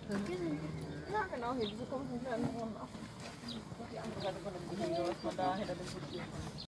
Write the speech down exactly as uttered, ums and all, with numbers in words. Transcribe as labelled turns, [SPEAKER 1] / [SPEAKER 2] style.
[SPEAKER 1] Ja, genau, hier, diese komischen kleinen Brunnen auch. Die andere Seite von dem Gehege, was man da hinter dem Busch sehen kann.